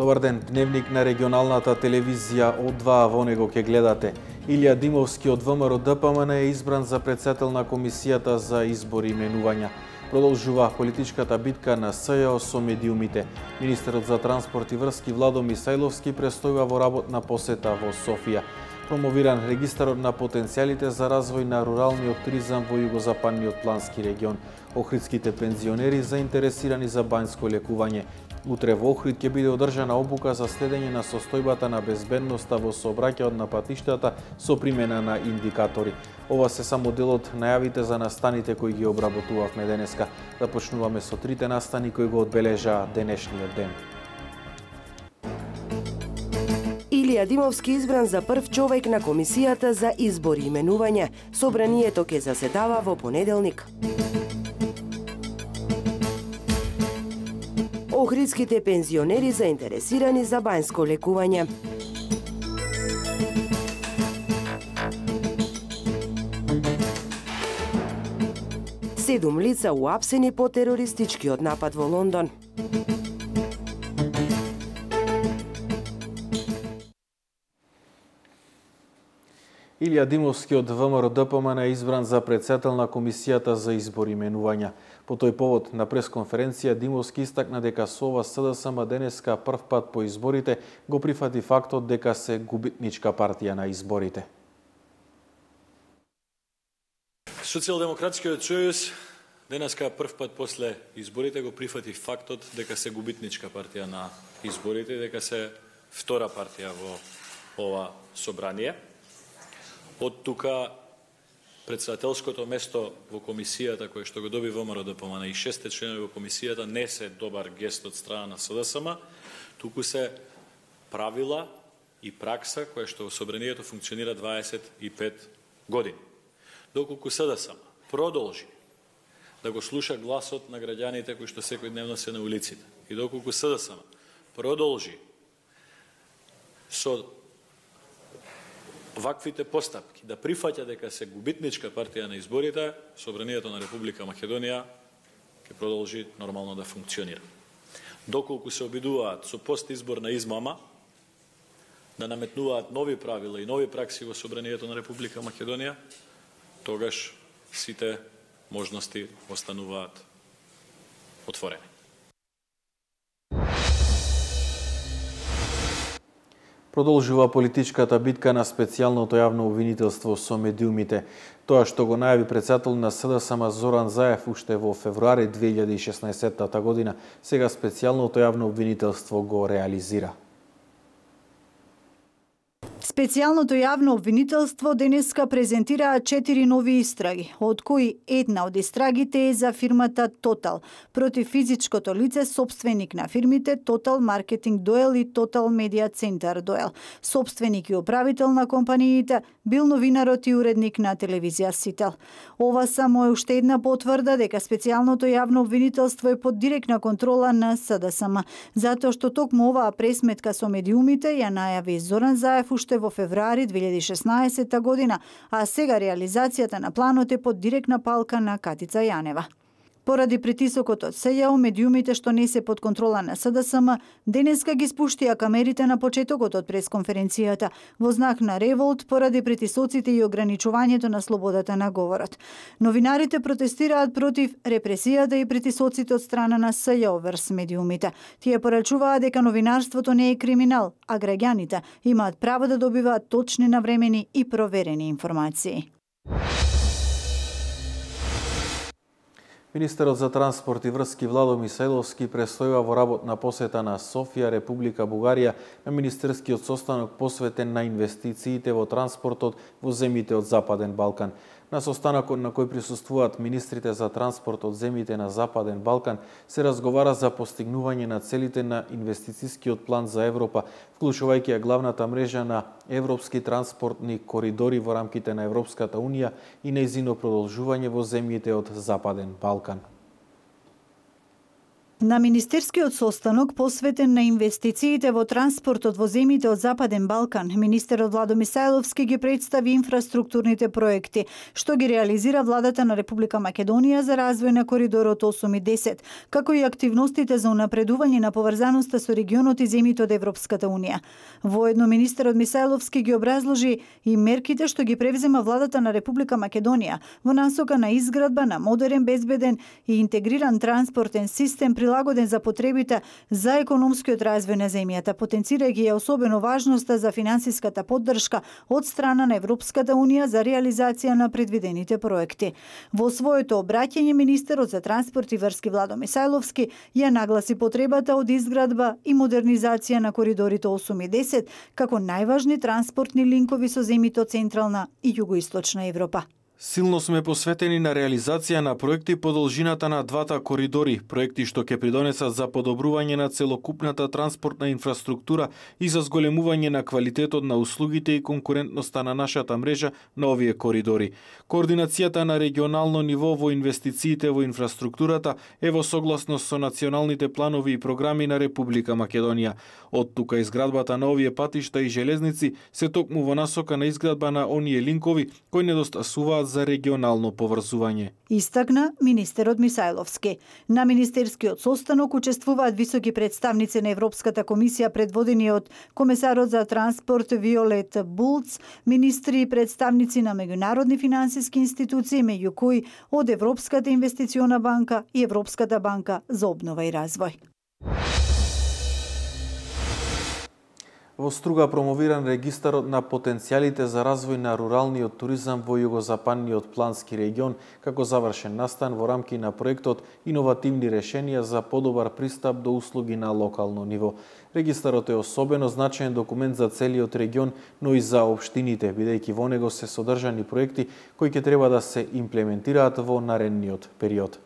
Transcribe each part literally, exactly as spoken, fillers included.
Добар ден, дневник на регионалната телевизија од два, во него ќе гледате. Илија Димовски од ВМРО-ДПМН е избран за председател на Комисијата за избори и именувања. Продолжува политичката битка на СЈО со медиумите. Министерот за транспорт и врски Владо Мисајловски престојува во работна посета во Софија. Промовиран регистарот на потенцијалите за развој на руралниот туризам во југозападниот плански регион. Охридските пензионери заинтересирани за бањско лекување. Утре во Охрид ќе биде одржана обука за следење на состојбата на безбедноста во сообраќајот на патиштата со примена на индикатори. Ова се само дел од најавите за настаните кои ги обработувавме денеска. Започнуваме со трите настани кои го одбележаа денешниот ден. Илија Димовски избран за прв човек на Комисијата за избори и именување. Собранието ќе заседава во понеделник. Охридските пензионери заинтересирани за бањско лекување. Седум лица уапсени по терористичкиот напад во Лондон. Илија Димовски од ВМРО-ДПМН е избран за председател на Комисијата за избори и именувања. По тој повод на пресконференција Димовски истакна дека со ова СДСМ денеска прв пат по изборите го прифати фактот дека се губитничка партија на изборите. Социјалдемократскиот сојуз денеска прв пат после изборите го прифати фактот дека се губитничка партија на изборите и дека се втора партија во ова собрание. Од тука председателското место во комисијата кој што го доби ВМРО-ДПМН и шесте членови во комисијата не се добар гест од страна на СДСМ, туку се правила и пракса која што во собранието функционира дваесет и пет години. Доколку СДСМ продолжи да го слуша гласот на граѓаните кои што секојдневно се на улиците и доколку СДСМ продолжи со ваквите постапки да прифаќа дека се губитничка партија на изборите, Собранието на Република Македонија ќе продолжи нормално да функционира. Доколку се обидуваат со постизборна измама да наметнуваат нови правила и нови пракси во Собранието на Република Македонија, тогаш сите можности остануваат отворени. Продолжува политичката битка на специјалното јавно обвинителство со медиумите. Тоа што го најави председател на СДСМ Зоран Заев уште во февруари две илјади и шеснаесетта година, сега специјалното јавно обвинителство го реализира. Специјалното јавно обвинителство денеска презентираа четири нови истраги, од кои една од истрагите е за фирмата Тотал против физичкото лице собственик на фирмите Тотал Маркетинг Доел и Тотал Медија Центар Доел. Собственик и управител на компаниите бил новинарот и уредник на телевизија Сител. Ова само е уште една потврда дека специјалното јавно обвинителство е под директна контрола на СДСМ, затоа што токму оваа пресметка со медиумите ја најави Зоран Заев уште во февруари две илјади и шеснаесетта година, а сега реализацијата на планот е под директна палка на Катица Јанева. Поради притисокот од СЈО, медиумите што не се под контрола на СДСМ, денеска ги спуштија камерите на почетокот од пресконференцијата, во знак на револт поради притисоците и ограничувањето на слободата на говорот. Новинарите протестираат против репресијата и притисоците од страна на СЈО врз медиумите. Тие порачуваат дека новинарството не е криминал, а граѓаните имаат право да добиваат точни, навремени и проверени информации. Министерот за транспорт и врски Владо Мисајловски престојува во работна посета на Софија, Република Бугарија, на министерскиот состанок посветен на инвестициите во транспортот во земјите од Западен Балкан. На состанокот на кој присуствуваат министрите за транспорт од земјите на Западен Балкан се разговара за постигнување на целите на инвестицискиот план за Европа, вклучувајќи ја главната мрежа на европски транспортни коридори во рамките на Европската унија и нејзино продолжување во земјите од Западен Балкан. На министерскиот состанок посветен на инвестициите во транспортот во земјите од Западен Балкан, министерот Владо Мисајловски ги представи инфраструктурните проекти што ги реализира владата на Република Македонија за развој на коридорот осум и десет, како и активностите за унапредување на поврзаноста со регионот и земјите од Европската унија. Воедно министерот Мисајловски ги образложи и мерките што ги превзема владата на Република Македонија во насока на изградба на модерен, безбеден и интегриран транспортен систем прилагоден за потребите за економскиот развој на земјата, потенцирајќи ја особено важноста за финансиската поддршка од страна на Европската унија за реализација на предвидените проекти. Во своето обраќање министерот за транспорт и врски Владо Мисајловски ја нагласи потребата од изградба и модернизација на коридорите осум и десет како најважни транспортни линкови со земјите од Централна и Југоисточна Европа. Силно сме посветени на реализација на проекти по должината на двата коридори, проекти што ќе придонесат за подобрување на целокупната транспортна инфраструктура и за зголемување на квалитетот на услугите и конкурентноста на нашата мрежа на овие коридори. Координацијата на регионално ниво во инвестициите во инфраструктурата е во согласност со националните планови и програми на Република Македонија. Од тука изградбата на овие патишта и железници се токму во насока на изградба на оние линкови кои недостасуваат за регионално поврзување. Истакна министерот Мисајловски. На министерскиот состанок учествуваат високи представници на Европската комисија предводени од комесарот за транспорт Виолет Булц, министри и представници на меѓународни финансиски институции, меѓу кои од Европската инвестициона банка и Европската банка за обнова и развој. Во Струга промовиран регистарот на потенцијалите за развој на руралниот туризам во југозападниот плански регион како завршен настан во рамки на проектот Иновативни решенија за подобар пристап до услуги на локално ниво. Регистарот е особено значаен документ за целиот регион, но и за општините, бидејќи во него се содржани проекти кои ќе треба да се имплементираат во наредниот период.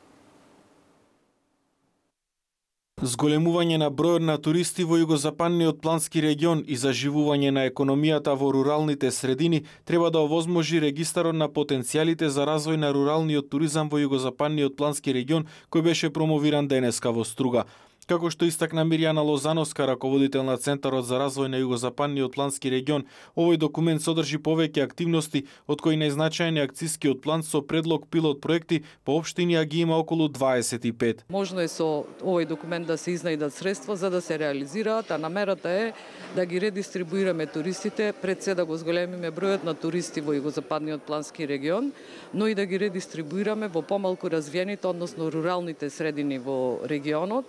Зголемување на бројот на туристи во југозападниот плански регион и заживување на економијата во руралните средини треба да овозможи регистарот на потенцијалите за развој на руралниот туризам во југозападниот плански регион кој беше промовиран денеска во Струга. Како што истакна Мирјана Лозановска, раководител на Центарот за развој на југозападниот плански регион, овој документ содржи повеќе активности, од кои најзначаен е акцијскиот план со предлог пилот проекти по општини, а ги има околу дваесет и пет. Можно е со овој документ да се изнајдат средства за да се реализираат, а намерата е да ги редистрибуираме туристите, пред се да го зголемиме бројот на туристи во југозападниот плански регион, но и да ги редистрибуираме во помалку развиените, односно руралните средини во регионот,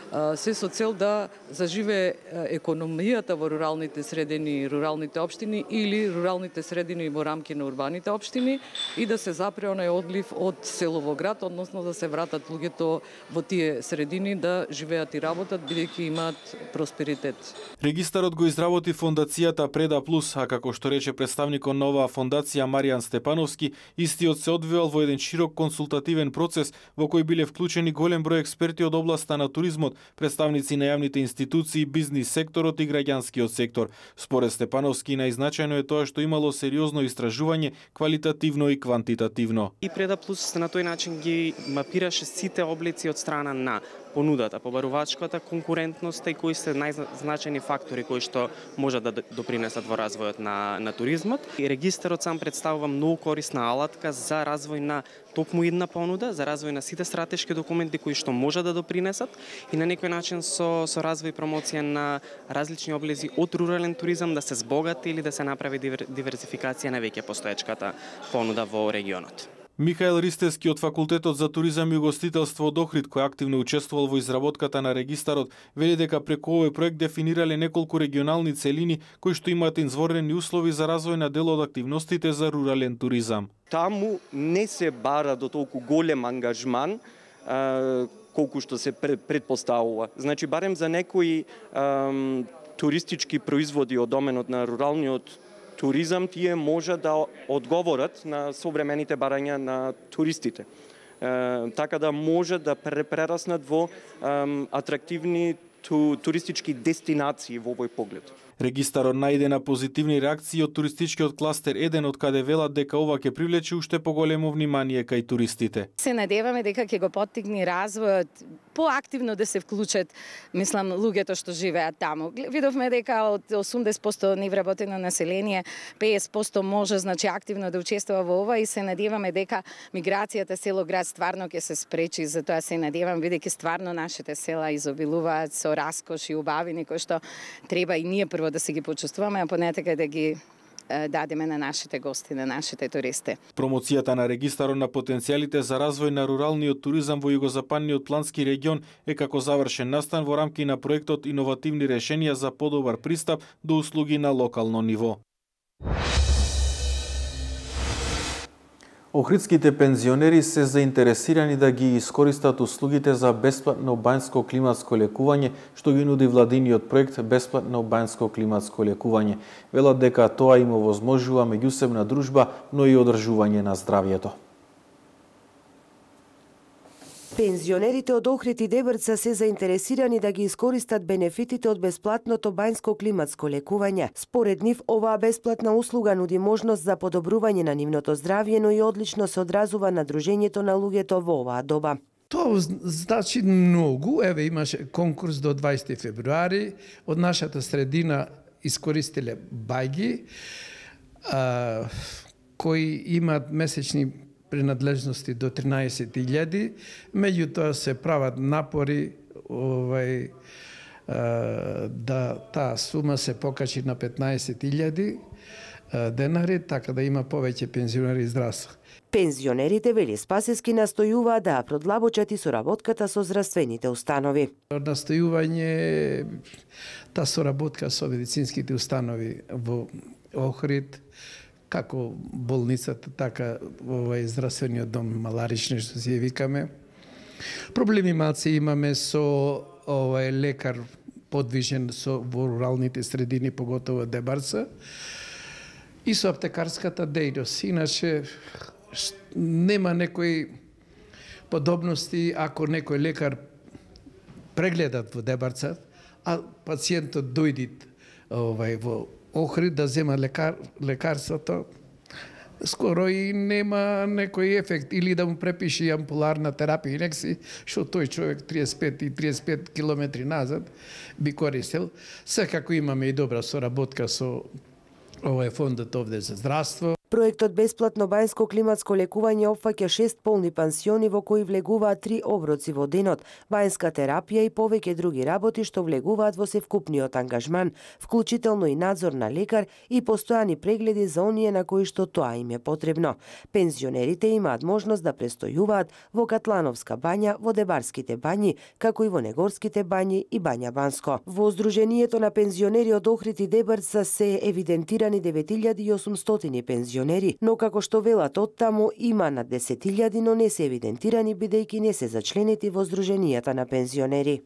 се со цел да заживее економијата во руралните средини и руралните општини или руралните средини во рамки на урбаните општини и да се запре онај одлив од село во град, односно да се вратат луѓето во тие средини да живеат и работат бидејќи имаат просперитет. Регистарот го изработи фондацијата Преда Плюс, а како што рече представникот на оваа фондација Маријан Степановски, истиот се одвивал во еден широк консултативен процес во кој биле вклучени голем број експерти од областа на туризмот, представници на јавните институции, бизнис секторот и граѓанскиот сектор. Според Степановски, најзначајно е тоа што имало сериозно истражување, квалитативно и квантитативно. И Преда Плюс на тој начин ги мапираше сите облици од страна на понудата, побарувачката, конкурентноста и кои се најзначајни фактори кои што можат да допринесат во развојот на, на туризмот. И регистарот сам представува многу корисна алатка за развој на токму една понуда, за развој на сите стратешки документи кои што можат да допринесат и на некој начин со, со развој и промоција на различни облези од рурален туризам да се збогати или да се направи диверзификација на веќе постоечката понуда во регионот. Михаел Ристевски од Факултетот за туризам и угостителство од Охрид, кој активно учествувал во изработката на регистарот, вели дека преку овој проект дефинирале неколку регионални целини кои што имаат изворени услови за развој на дел од активностите за рурален туризам. Таму не се бара до толку голем ангажман колку што се предпоставува. Значи барем за некои ам, туристички производи од доменот на руралниот туризам, тие може да одговорат на современите барања на туристите. Е, така да може да прераснат во е, атрактивни ту, туристички дестинации во овој поглед. Регистарот најде на позитивни реакции од туристичкиот кластер еден, од каде велат дека ова ќе привлече уште поголемо внимание кај туристите. Се надеваме дека ќе го поттикне развојот поактивно да се вклучат, мислам, луѓето што живеат таму. Видовме дека од осумдесет проценти невработено население, песет проценти може, значи, активно да учествува во ова и се надеваме дека миграцијата село-град стварно ќе се спречи, затоа се надевам, бидејќи стварно нашите села изобилуваат со раскош и убавини кои што треба и ние прво да се ги почувствуваме, а понатака да ги дадеме на нашите гости, на нашите туристи. Промоцијата на регистарот на потенцијалите за развој на руралниот туризам во југозападниот плански регион е како завршен настан во рамки на проектот Иновативни решенија за подобар пристап до услуги на локално ниво. Охридските пензионери се заинтересирани да ги искористат услугите за бесплатно бањско климатско лекување, што ги нуди владиниот проект Бесплатно бањско климатско лекување. Велат дека тоа им овозможува меѓусебна дружба, но и одржување на здравјето. Пензионерите од Охрид и Дебрца се заинтересирани да ги искористат бенефитите од бесплатното бањско климатско лекување. Според нив, оваа бесплатна услуга нуди можност за подобрување на нивното здравје, но и одлично се одразува на дружењето на луѓето во оваа доба. Тоа значи многу. Еве, имаше конкурс до дваесети февруари. Од нашата средина искористиле бајги, а, кои имаат месечни принадлежности до тринаесет илјади, меѓутоа се прават напори овај, да таа сума се покачи на петнаесет илјади денари, така да има повеќе пензионери и здравство. Пензионерите, вели Спасески, настојуваат да продлабочат и соработката со здравствените установи. Настојување та соработка со медицинските установи во Охрид, како болницата, така овај здравствениот дом Маларични, што си ја викаме. Проблеми малце имаме со овај лекар подвижен со во руралните средини, поготово Дебарца, и со аптекарската дејност. Иначе нема некои подобности ако некој лекар прегледат во Дебарца, а пациентот дојде овај во Охрид да зема лекар, лекарството, скоро и нема некој ефект, или да му препиши ампуларна терапија инекси, што тој човек триесет пет и триесет пет километри назад би користил. Секако имаме и добра соработка со овој фондот овде за здравство. Проектот Бесплатно бањско климатско лекување опфаќа шест полни пансиони во кои влегуваат три оброци во денот, бањска терапија и повеќе други работи што влегуваат во севкупниот ангажман, вклучително и надзор на лекар и постојани прегледи за оние на кои што тоа им е потребно. Пензионерите имаат можност да престојуваат во Катлановска бања, во Дебарските бањи, како и во Негорските бањи и Бања Банско. Во Сдруженијето на пензионери од Охрид и Дебарца се евидентирани девет илјади и осумстотини пензионери, но како што велат оттаму има на десет илјади, но не се евидентирани бидејќи не се зачленети во Сдруженијата на пензионери.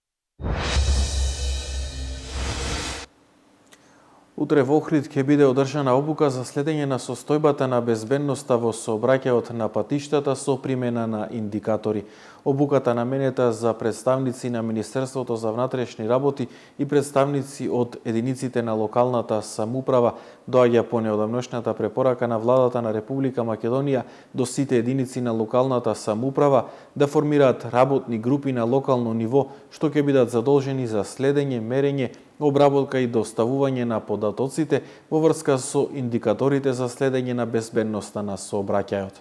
Утре во Охрид ќе биде одржана обука за следење на состојбата на безбедноста во сообраќајот на патиштата со примена на индикатори. Обуката наменета за представници на Министерството за внатрешни работи и представници од единиците на локалната самоуправа доаѓа по неодамношната препорака на владата на Република Македонија до сите единици на локалната самоуправа да формираат работни групи на локално ниво што ќе бидат задолжени за следење, мерење, обработка и доставување на податоците во врска со индикаторите за следење на безбедноста на сообраќајот.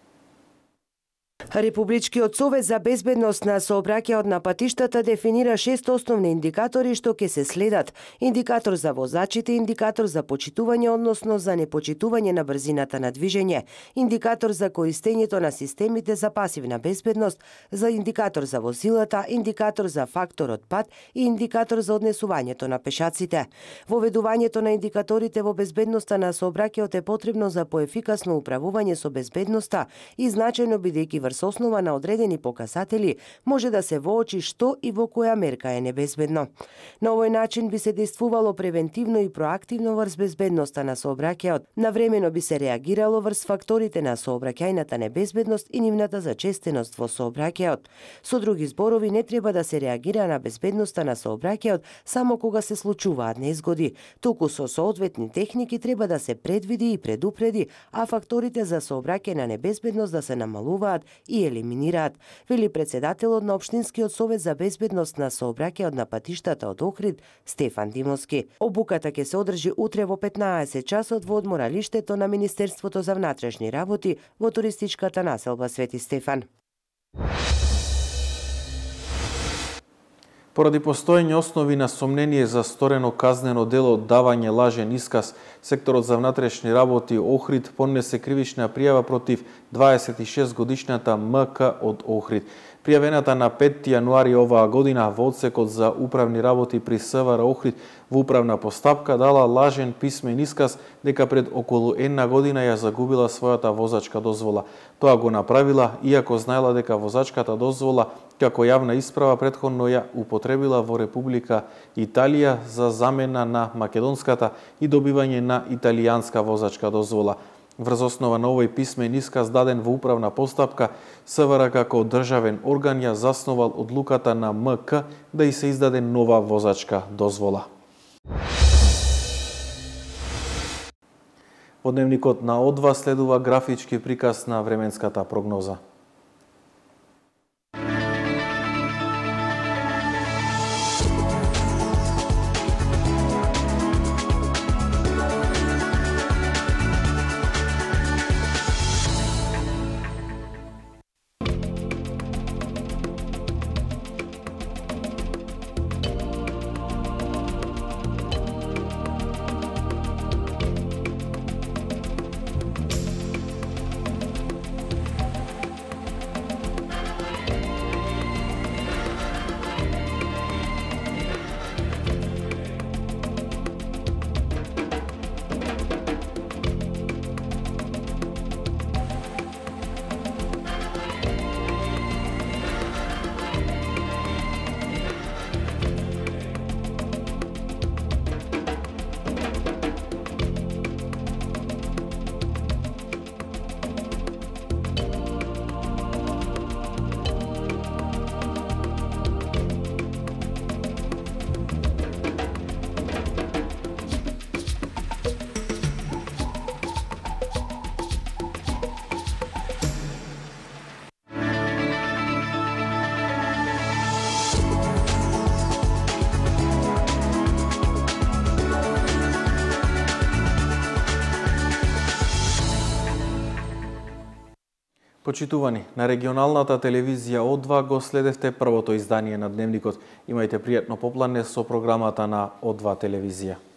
Републичкиот совет за безбедност на сообраќајот на патиштата дефинира шест основни индикатори што ќе се следат. Индикатор за возачите, индикатор за почитување, односно за непочитување на брзината на движење, индикатор за користењето на системите за пасивна безбедност, за индикатор за возилата, индикатор за факторот пат и индикатор за однесувањето на пешаците. Воведувањето на индикаторите во безбедноста на сообраќајот е потребно за поефикасно управување со безбедноста и значајно бидејќи врз со основа на одредени показатели може да се воочи што и во која мерка е небезбедно. На овој начин би се действувало превентивно и проактивно врз безбедноста на сообраќајот. Навремено би се реагирало врз факторите на сообраќајната небезбедност и нивната зачестеност во сообраќајот. Со други зборови, не треба да се реагира на безбедноста на сообраќајот само кога се случуваат незгоди, туку со соодветни техники треба да се предвиди и предупреди, а факторите за сообраќајна небезбедност да се намалуваат и елиминираат, вели председателот на Општинскиот совет за безбедност на сообраќајот на патиштата од Охрид, Стефан Димовски. Обуката ќе се одржи утре во петнаесет часот во одморалиштето на Министерството за внатрешни работи во туристичката населба Свети Стефан. Поради постоење основи на сомнение за сторено казнено дело давање лажен исказ, секторот за внатрешни работи Охрид поднесе кривична пријава против дваесет и шест годишната М К од Охрид. Пријавената на петти јануари оваа година во одсекот за управни работи при С В Р Охрид во управна постапка дала лажен писмен исказ дека пред околу една година ја загубила својата возачка дозвола. Тоа го направила иако знаела дека возачката дозвола како јавна исправа претходно ја употребила во Република Италија за замена на македонската и добивање на италијанска возачка дозвола. Врз основа на овој писмен исказ даден во управна постапка, С В Р како државен орган ја засновал одлуката на М К да и се издаде нова возачка дозвола. Во дневникот на О два следува графички приказ на временската прогноза. Почитувани, на регионалната телевизија О два го следевте првото издание на Дневникот. Имајте пријатно попладне со програмата на О два телевизија.